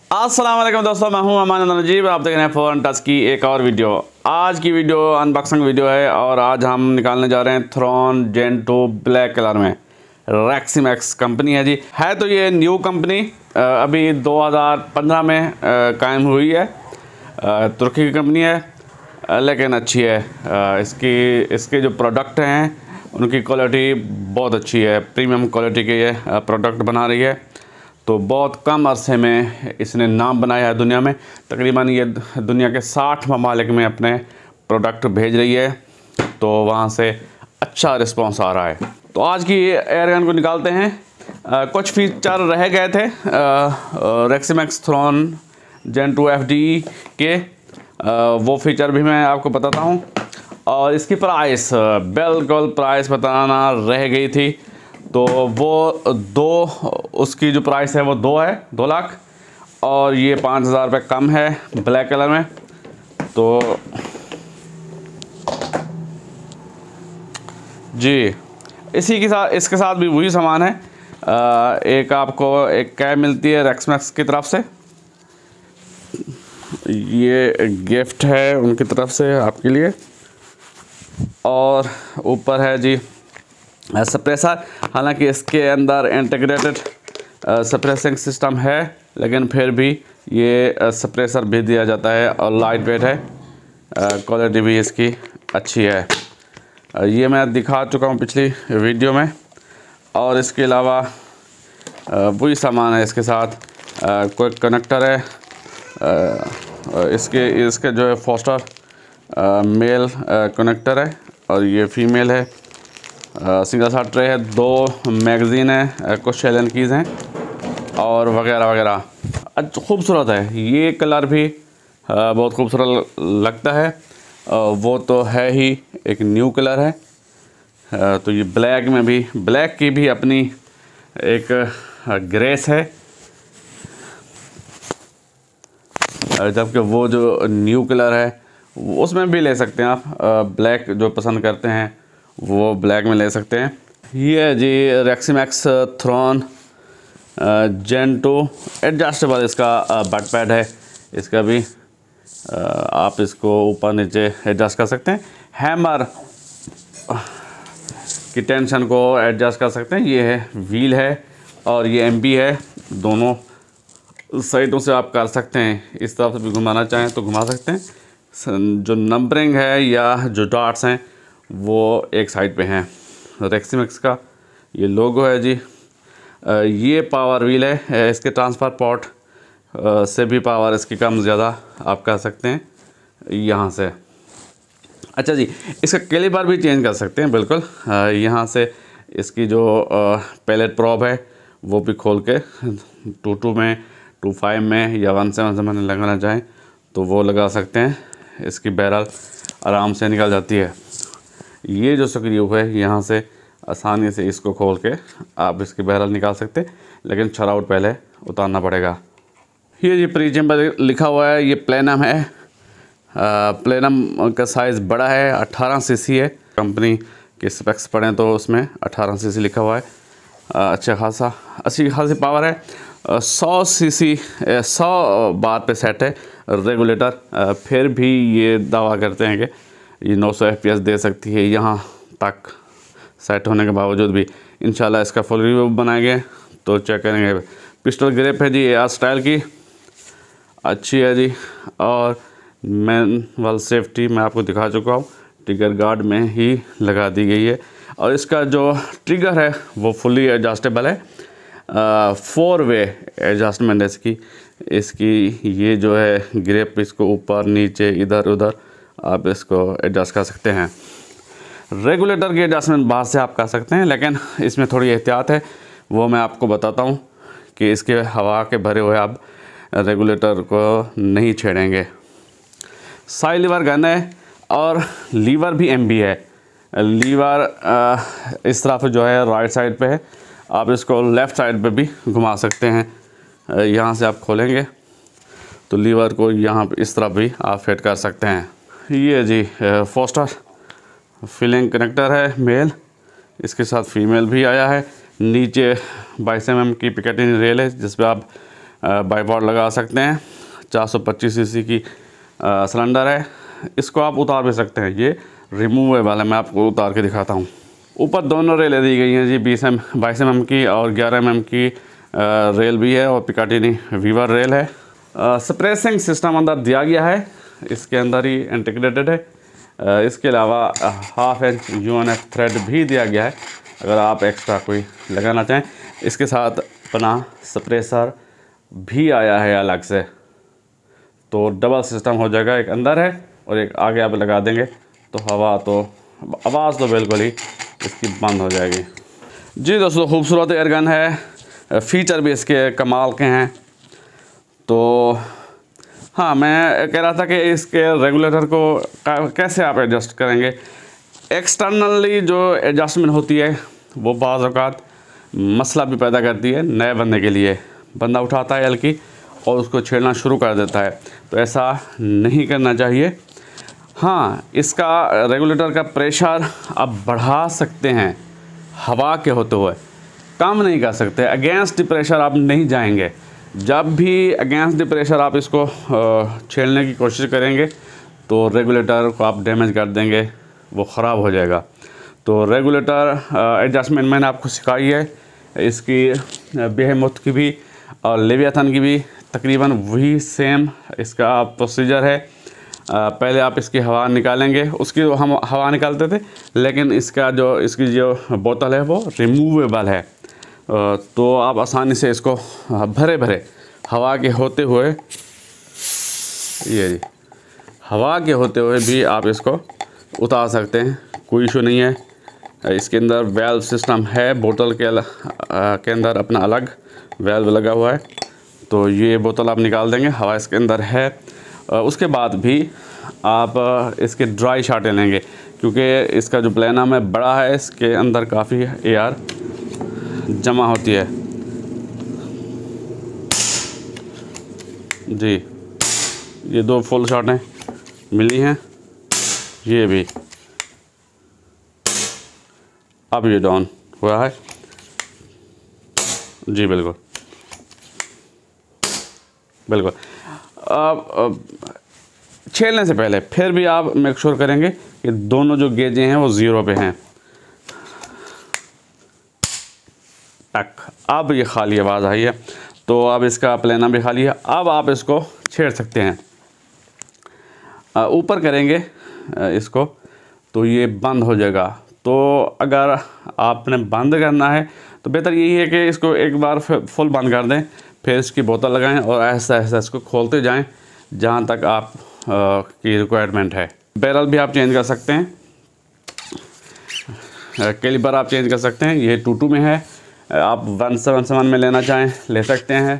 अस्सलाम वालेकुम दोस्तों, मैं हूं अमान नजीब। आप देख रहे हैं फोन टच की एक और वीडियो। आज की वीडियो अनबॉक्सिंग वीडियो है और आज हम निकालने जा रहे हैं थ्रॉन जेन 2 ब्लैक कलर में। रेक्सिमैक्स कंपनी है जी। है तो ये न्यू कंपनी, अभी 2015 में कायम हुई है। तुर्की की कंपनी है, लेकिन अच्छी है। इसके जो प्रोडक्ट हैं उनकी क्वालिटी बहुत अच्छी है। प्रीमियम क्वालिटी के ये प्रोडक्ट बना रही है। तो बहुत कम अरसे में इसने नाम बनाया है दुनिया में। तकरीबन ये दुनिया के 60 ममालिक में अपने प्रोडक्ट भेज रही है, तो वहाँ से अच्छा रिस्पांस आ रहा है। तो आज की एयरगन को निकालते हैं। कुछ फीचर रह गए थे रेक्सिमैक्स थ्रॉन जेन 2 FDE के, वो फीचर भी मैं आपको बताता हूँ। और इसकी प्राइस, बिल्कुल प्राइस बताना रह गई थी, तो वो उसकी जो प्राइस है वो 2 लाख, और ये 5,000 रुपये कम है ब्लैक कलर में। तो जी, इसके साथ भी वही सामान है। एक आपको एक कैप मिलती है रेक्सिमैक्स की तरफ से, ये गिफ्ट है उनकी तरफ से आपके लिए। और ऊपर है जी सप्रेसर। हालांकि इसके अंदर इंटीग्रेटेड सप्रेसिंग सिस्टम है, लेकिन फिर भी ये सप्रेसर भी दिया जाता है और लाइट वेट है। क्वालिटी भी इसकी अच्छी है। ये मैं दिखा चुका हूँ पिछली वीडियो में। और इसके अलावा वही सामान है इसके साथ। कोई कनेक्टर है, इसके जो है फोस्टर मेल कनेक्टर है और ये फीमेल है। सिंगल साइड ट्रे है, 2 मैगज़ीन है, कुछ शेलन कीज़ हैं और वगैरह वगैरह। अच्छा, खूबसूरत है ये कलर भी, बहुत खूबसूरत लगता है। वो तो है ही, एक न्यू कलर है। तो ये ब्लैक में भी, ब्लैक की भी अपनी एक ग्रेस है, जबकि वो जो न्यू कलर है उसमें भी ले सकते हैं आप। ब्लैक जो पसंद करते हैं वो ब्लैक में ले सकते हैं। ये है जी रेक्सिमैक्स थ्रॉन जेन 2 एडजस्टेबल इसका बट पैड है। इसका भी आप इसको ऊपर नीचे एडजस्ट कर सकते हैं। हैमर की टेंशन को एडजस्ट कर सकते हैं। ये है व्हील है और ये MB है, दोनों साइडों से आप कर सकते हैं। इस तरफ से भी घुमाना चाहें तो घुमा सकते हैं। जो नंबरिंग है या जो डॉट्स हैं वो एक साइड पे हैं। रेक्सिमैक्स का ये लोगो है जी। ये पावर व्हील है। इसके ट्रांसफ़र पोर्ट से भी पावर इसकी कम ज़्यादा आप कर सकते हैं यहाँ से। अच्छा जी, इसका कैलिपर भी चेंज कर सकते हैं बिल्कुल। यहाँ से इसकी जो पैलेट प्रॉब है वो भी खोल के 2.2 में, 2.5 में या 1.7 में लगाना चाहें तो वो लगा सकते हैं। इसकी बैरल आराम से निकल जाती है। ये जो स्क्रू है यहाँ से आसानी से इसको खोल के आप इसकी बैरल निकाल सकते हैं, लेकिन छराउट पहले उतारना पड़ेगा। ये जी प्रीमियम पर लिखा हुआ है, ये प्लेनम है। प्लेनम का साइज़ बड़ा है, 18 cc है। कंपनी के स्पेक्स पढ़ें तो उसमें 18 cc लिखा हुआ है। अच्छी खासी पावर है। 100 cc 100 बार पे सेट है रेगुलेटर। फिर भी ये दावा करते हैं कि ये 900 FPS दे सकती है यहाँ तक सेट होने के बावजूद भी। इंशाल्लाह इसका फुल रिव्यू बनाएंगे तो चेक करेंगे। पिस्टल ग्रिप है जी एयर स्टाइल की, अच्छी है जी। और मैनुअल सेफ्टी मैं आपको दिखा चुका हूँ, ट्रिगर गार्ड में ही लगा दी गई है। और इसका जो ट्रिगर है वो फुली एडजस्टेबल है। 4 वे एडजस्टमेंट है इसकी। ये जो है ग्रिप, इसको ऊपर नीचे इधर उधर आप इसको एडजस्ट कर सकते हैं। रेगुलेटर की एडजस्टमेंट बाहर से आप कर सकते हैं, लेकिन इसमें थोड़ी एहतियात है, वो मैं आपको बताता हूँ कि इसके हवा के भरे हुए आप रेगुलेटर को नहीं छेड़ेंगे। साइड लीवर गन है और लीवर भी MB है। लीवर इस तरफ जो है राइट साइड पे है, आप इसको लेफ़्ट साइड पे भी घुमा सकते हैं। यहाँ से आप खोलेंगे तो लीवर को यहाँ इस तरफ भी आप फिट कर सकते हैं। ये जी फोस्टर फिलिंग कनेक्टर है मेल, इसके साथ फीमेल भी आया है। नीचे 22 mm की पिकेटिंग रेल है जिस पे आप बाईपोर्ट लगा सकते हैं। 425 सीसी की सिलेंडर है। इसको आप उतार भी सकते हैं, ये रिमूवेबल है। मैं आपको उतार के दिखाता हूँ। ऊपर दोनों रेलें दी गई हैं जी, 22 mm की और 11 mm की रेल भी है और पिकाटिनी वीवर रेल है। स्प्रेसिंग सिस्टम अंदर दिया गया है, इसके अंदर ही इंटीग्रेटेड है। इसके अलावा 1/2 इंच UNF थ्रेड भी दिया गया है अगर आप एक्स्ट्रा कोई लगाना चाहें। इसके साथ अपना स्प्रेसर भी आया है अलग से, तो डबल सिस्टम हो जाएगा। एक अंदर है और एक आगे आप लगा देंगे तो आवाज़ तो बिल्कुल ही इसकी बंद हो जाएगी। जी दोस्तों, खूबसूरत एयरगन है, फ़ीचर भी इसके कमाल के हैं। तो हाँ, मैं कह रहा था कि इसके रेगुलेटर को कैसे आप एडजस्ट करेंगे। एक्सटर्नली जो एडजस्टमेंट होती है वो बाज़ औक़ात मसला भी पैदा करती है। नए बंदे के लिए बंदा उठाता है हल्की और उसको छेड़ना शुरू कर देता है, तो ऐसा नहीं करना चाहिए। हाँ, इसका रेगुलेटर का प्रेशर आप बढ़ा सकते हैं हवा के होते हुए, कम नहीं कर सकते। अगेंस्ट द प्रेशर आप नहीं जाएंगे। जब भी अगेंस्ट द प्रेशर आप इसको छेड़ने की कोशिश करेंगे तो रेगुलेटर को आप डैमेज कर देंगे, वो ख़राब हो जाएगा। तो रेगुलेटर एडजस्टमेंट मैंने आपको सिखाई है, इसकी बेहेमोथ की भी और लेवियाथन की भी तकरीबन वही सेम इसका प्रोसीजर है। पहले आप इसकी हवा निकालेंगे, उसकी हम हवा निकालते थे, लेकिन इसकी जो बोतल है वो रिमूवेबल है। तो आप आसानी से इसको भरे भरे हवा के होते हुए, ये जी हवा के होते हुए भी आप इसको उतार सकते हैं, कोई इशू नहीं है। इसके अंदर वेल्व सिस्टम है, बोतल के अंदर अपना अलग वेल्व लगा हुआ है। तो ये बोतल आप निकाल देंगे, हवा इसके अंदर है। उसके बाद भी आप इसके ड्राई शॉटें लेंगे, क्योंकि इसका जो प्लेनम है बड़ा है, इसके अंदर काफ़ी एयर जमा होती है। जी, ये 2 फुल शॉटें मिली हैं, ये भी अब ये डाउन हुआ है जी, बिल्कुल बिल्कुल। अब छेड़ने से पहले फिर भी आप मेक श्योर करेंगे कि दोनों जो गेजें हैं वो 0 पे हैं। टक, अब ये खाली आवाज़ आई है, तो अब इसका प्लेना भी खाली है। अब आप इसको छेड़ सकते हैं। ऊपर करेंगे इसको तो ये बंद हो जाएगा। तो अगर आपने बंद करना है तो बेहतर यही है कि इसको एक बार फुल बंद कर दें, फिर इसकी बोतल लगाएं और ऐसा ऐसा इसको खोलते जाएं जहां तक आप की रिक्वायरमेंट है। बैरल भी आप चेंज कर सकते हैं, कैलिबर आप चेंज कर सकते हैं। ये 22 में है, आप 177 में लेना चाहें ले सकते हैं,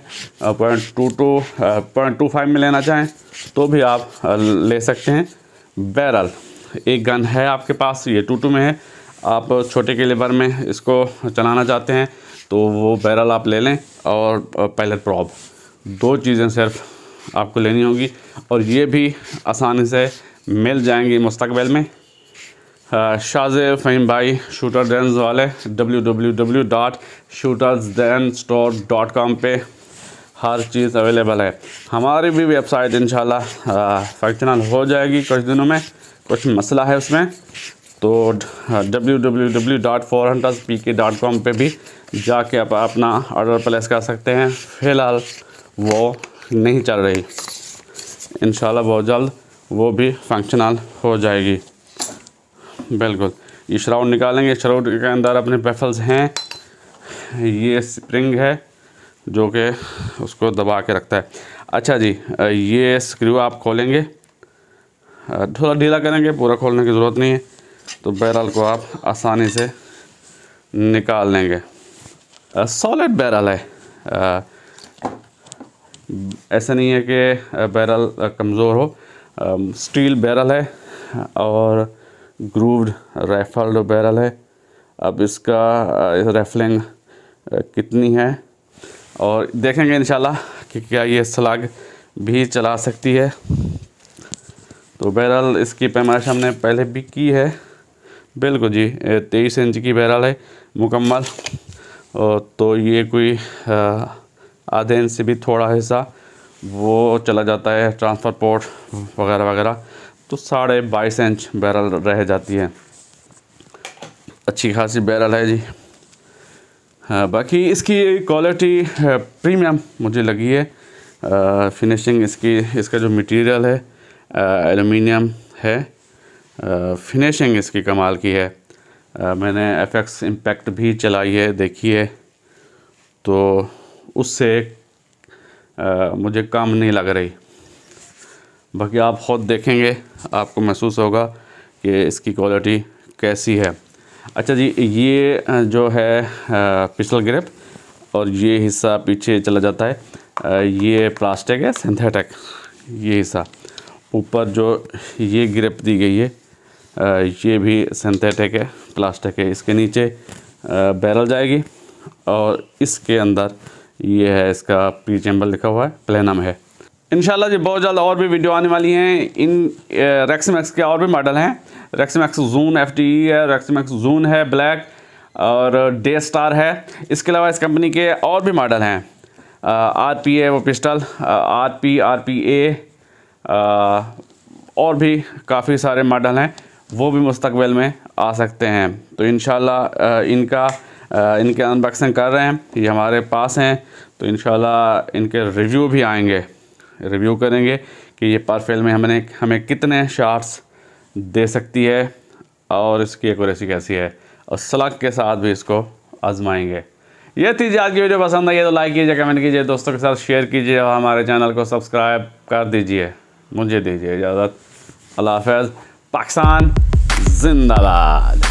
0.25 में लेना चाहें तो भी आप ले सकते हैं। बैरल एक गन है आपके पास, ये 22 में है, आप छोटे कैलिबर में इसको चलाना चाहते हैं तो वो बैरल आप ले लें, और पैलेट प्रॉप, 2 चीज़ें सिर्फ आपको लेनी होगी, और ये भी आसानी से मिल जाएंगी मुस्तकबिल में। शाज़े फ़हीम भाई शूटर डेंस वाले www.shootersdenstore.com पे हर चीज़ अवेलेबल है। हमारी भी वेबसाइट इंशाल्लाह फंक्शनल हो जाएगी कुछ दिनों में, कुछ मसला है उसमें, तो www.4hunterspk.com पे भी जाके आप अपना ऑर्डर प्लेस कर सकते हैं। फ़िलहाल वो नहीं चल रही, इंशाल्लाह बहुत जल्द वो भी फंक्शनल हो जाएगी। बिल्कुल, ये श्राउड निकालेंगे, श्राउड के अंदर अपने बेफल्स हैं, ये स्प्रिंग है जो कि उसको दबा के रखता है। अच्छा जी, ये स्क्रू आप खोलेंगे, थोड़ा ढीला करेंगे, पूरा खोलने की ज़रूरत नहीं है, तो बैरल को आप आसानी से निकाल लेंगे। सॉलिड बैरल है, ऐसा नहीं है कि बैरल कमज़ोर हो, स्टील बैरल है और ग्रूव्ड राइफल्ड बैरल है। अब इसका राइफलिंग कितनी है और देखेंगे इंशाल्लाह कि क्या ये स्लग भी चला सकती है। तो बैरल इसकी पैमाइश हमने पहले भी की है, बिल्कुल जी 23 इंच की बैरल है मुकम्मल। तो ये कोई आधे इंच से भी थोड़ा हिस्सा वो चला जाता है ट्रांसफ़र पोर्ट वगैरह वगैरह, तो 22.5 इंच बैरल रह जाती है। अच्छी खासी बैरल है जी। हाँ, बाकी इसकी क्वालिटी प्रीमियम मुझे लगी है। फिनिशिंग इसका जो मटेरियल है एल्युमिनियम है। फिनिशिंग इसकी कमाल की है। मैंने FX इम्पैक्ट भी चलाई है, देखी है, तो उससे मुझे कम नहीं लग रही। बाकी आप ख़ुद देखेंगे, आपको महसूस होगा कि इसकी क्वालिटी कैसी है। अच्छा जी, ये जो है पिस्टल ग्रिप और ये हिस्सा पीछे चला जाता है, ये प्लास्टिक है सिंथेटिक। ये हिस्सा ऊपर जो ये ग्रिप दी गई है ये भी सिंथेटिक है, प्लास्टिक है। इसके नीचे बैरल जाएगी और इसके अंदर ये है इसका पी चैम्बर लिखा हुआ है, प्लेनम है। इंशाल्लाह जी बहुत जल्द और भी वीडियो आने वाली हैं। इन रेक्सिमैक्स के और भी मॉडल हैं। रेक्सिमैक्स जून FTE है, रेक्सिमैक्स जून है ब्लैक और डे स्टार है। इसके अलावा इस कंपनी के और भी मॉडल हैं। RP है वो पिस्टल, RP, RPA और भी काफ़ी सारे मॉडल हैं, वो भी मुस्तकबिल में आ सकते हैं। तो इंशाल्लाह इनके अनबॉक्सिंग कर रहे हैं, ये हमारे पास हैं, तो इंशाल्लाह इनके रिव्यू भी आएंगे। रिव्यू करेंगे कि ये पर फिल्म में हमें कितने शॉट्स दे सकती है और इसकी एक्यूरेसी कैसी है, और स्लग के साथ भी इसको आजमाएंगे। ये थी जी आज की वीडियो। पसंद आई है तो लाइक कीजिए, कमेंट कीजिए, दोस्तों के साथ शेयर कीजिए और हमारे चैनल को सब्सक्राइब कर दीजिए। मुझे दीजिए इजाज़त। अल्लाह हाफ़िज़। पाकिस्तान जिंदाबाद।